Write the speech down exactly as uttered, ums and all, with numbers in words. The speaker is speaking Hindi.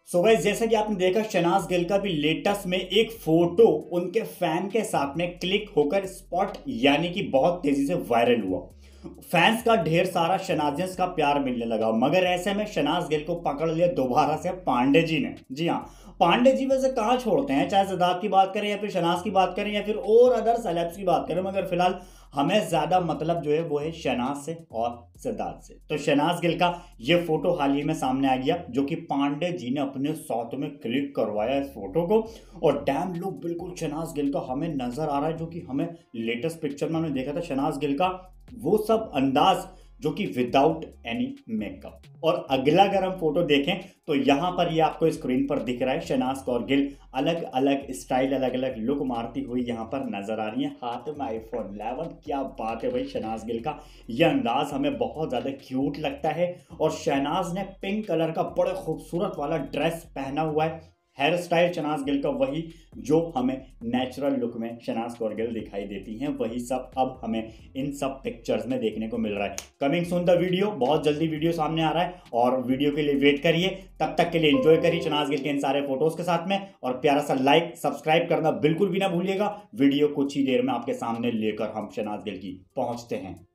सो गाइस, जैसा कि आपने देखा शहनाज गिल का भी लेटेस्ट में एक फोटो उनके फैन के साथ में क्लिक होकर स्पॉट यानी कि बहुत तेजी से वायरल हुआ। फैंस का ढेर सारा शहनाजियंस का प्यार मिलने लगा, मगर ऐसे में शहनाज गिल को पकड़ लिया दोबारा से पांडे जी ने। जी हाँ, पांडे जी वैसे कहाँ छोड़ते हैं, चाहे सिद्धार्थ की बात करें या फिर शहनाज की बात करें या फिर और अदर सेलेब्स की बात करें, मगर फिलहाल हमें ज्यादा मतलब जो है वो है शहनाज से और सिद्धार्थ से। तो शहनाज गिल का ये फोटो हाल ही में सामने आ गया, जो कि पांडे जी ने अपने साथ में क्लिक करवाया इस फोटो को। और डैम लुक बिल्कुल शहनाज गिल का हमें नजर आ रहा है, जो कि हमें लेटेस्ट पिक्चर में हमने देखा था शहनाज गिल का वो सब अंदाज जो कि विदाउट एनी मेकअप। और अगला अगर हम फोटो देखें तो यहां पर ये आपको स्क्रीन पर दिख रहा है शहनाज कौर गिल अलग अलग स्टाइल अलग अलग लुक मारती हुई यहां पर नजर आ रही है, हाथ में आईफोन इलेवन। क्या बात है भाई, शहनाज गिल का यह अंदाज हमें बहुत ज्यादा क्यूट लगता है। और शहनाज ने पिंक कलर का बड़ा खूबसूरत वाला ड्रेस पहना हुआ है। हेयर स्टाइल शहनाज गिल का वही जो हमें नेचुरल लुक में शहनाज कौर गिल दिखाई देती हैं, वही सब अब हमें इन सब पिक्चर्स में देखने को मिल रहा है। कमिंग सून द वीडियो, बहुत जल्दी वीडियो सामने आ रहा है और वीडियो के लिए वेट करिए। तब तक के लिए एंजॉय करिए शहनाज गिल के इन सारे फोटोज के साथ में, और प्यारा सा लाइक सब्सक्राइब करना बिल्कुल भी ना भूलिएगा। वीडियो कुछ ही देर में आपके सामने लेकर हम शहनाज गिल की पहुंचते हैं।